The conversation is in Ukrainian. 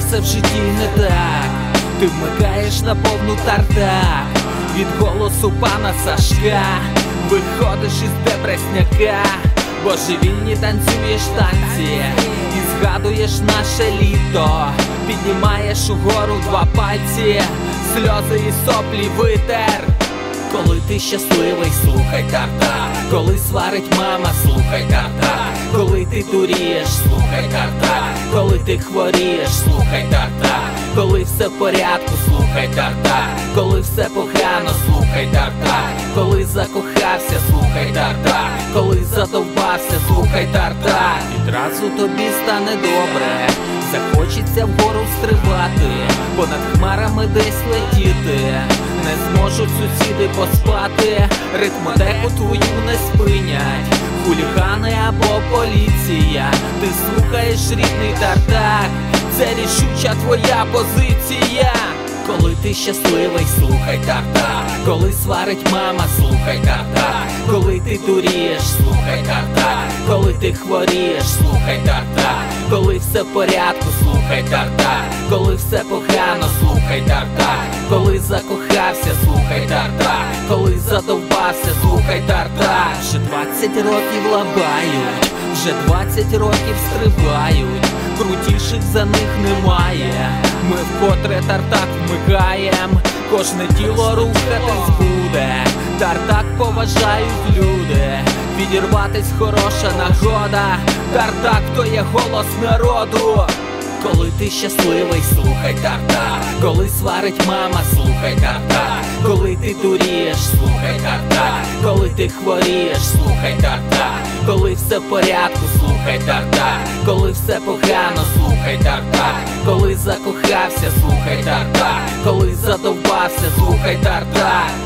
все в житті не так. Ти вмикаєш на повну тартак від голосу пана Сашка. Виходиш із депресняка, божевільні танцюєш танці і згадуєш наше літо. Піднімаєш угору два пальці, сльози і соплі витер. Коли ти щасливий, слухай Тартак. Коли сварить мама, слухай Тартак. Коли ти дурієш, слухай Тартак. Коли ти хворієш, слухай Тартак. Коли все в порядку, слухай Тартак. Коли все погано, слухай Тартак. Коли закохався, слухай Тартак. Коли задовбався, слухай Тартак. Відразу тобі стане добре, захочеться вгору стрибати, понад хмарами десь летіти. Не зможуть сусіди поспати, ритмотеку твою не спинять хулігани або поліція. Ти слухаєш рідний Тартак, це рішуча твоя позиція. Коли ти щасливий, слухай Тартак. Коли сварить мама, слухай Тартак. Коли ти дурієш, слухай Тартак. Коли ти хворієш, слухай Тартак. Коли все в порядку, слухай Тартак. Коли все погано, слухай Тартак. Коли закохався, слухай Тартак. Коли задовбався, слухай Тартак. Вже 20 років лабають, вже 20 років стрибають, крутіших за них немає. Ми вкотре Тартак вмикаєм, кожне тіло рухатись буде. Тартак поважають люди, відірватись хороша нагода. Тартак то є голос народу. Коли ти щасливий, слухай Тартак. Коли сварить мама, слухай Тартак. Коли ти дурієш, слухай Тартак. Коли ти хворієш, слухай Тартак. Коли все в порядку, слухай Тартак. Коли все погано, слухай Тартак. Коли закохався, слухай Тартак. Коли задовбався, слухай Тартак.